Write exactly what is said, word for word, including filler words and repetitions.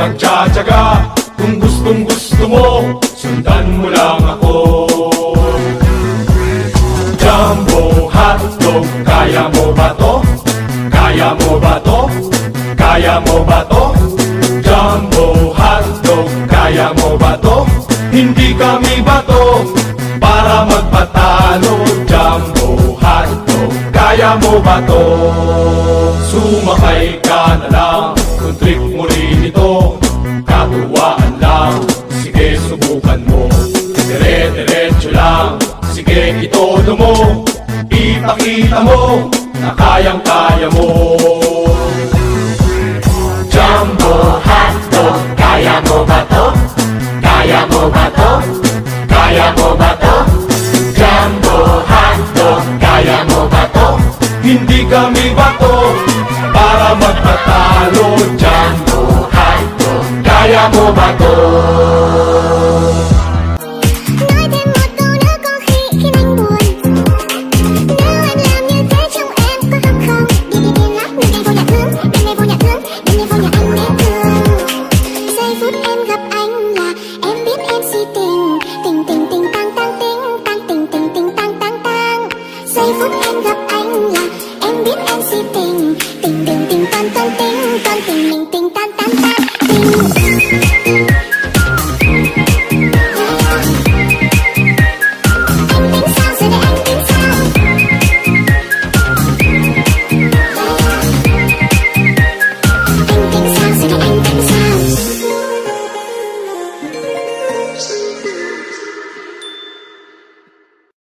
magtsatsaga. Kung gustong gusto mo, sundan mo lang ako. Jumbo hotdog, kaya mo ba to? Kaya mo ba to? Kaya mo ba to? Jumbo hotdog, kaya mo ba to? Hindi kami bato para magpatalo. Jumbo hotdog, kaya mo ba to? Sumakay ka na lang, kung trip mo rin ito, katuwaan lang, sige subukan mo. Dire-diretso lang, sige itodo mo, ipakita mo na kayang-kaya mo. Jumbo hotdog, kaya mo ba to? Kaya mo ba to? Kaya mo ba to? Jumbo hotdog, kaya mo ba to? Hindi kami bato para magpatalo. Jumbo hotdog, kaya mo ba to?